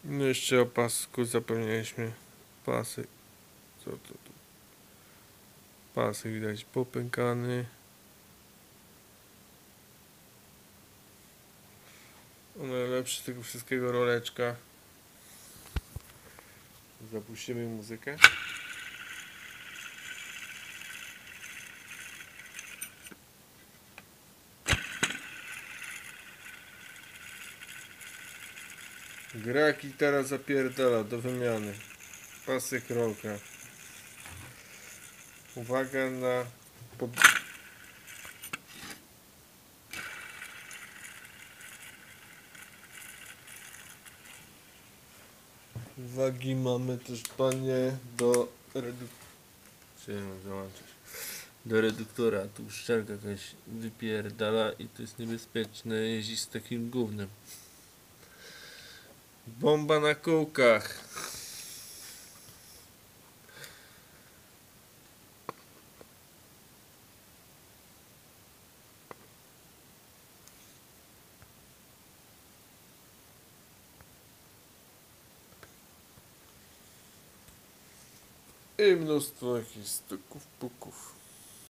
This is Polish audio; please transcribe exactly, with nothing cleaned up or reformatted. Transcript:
No jeszcze o pasku zapomnieliśmy. Pasy. Co to tu? Pasy widać popękany. O, najlepszy z tego wszystkiego roleczka. Zapuścimy muzykę. Gra gitara zapierdala do wymiany. Pasek rolka. Uwaga na pod... Uwagi mamy też, panie, do redu... załączyć. Do reduktora. Tu szczelka jakaś wypierdala i to jest niebezpieczne jeździć z takim gównem. Bomba na kółkach. I mnóstwo jakichś stuków, puków.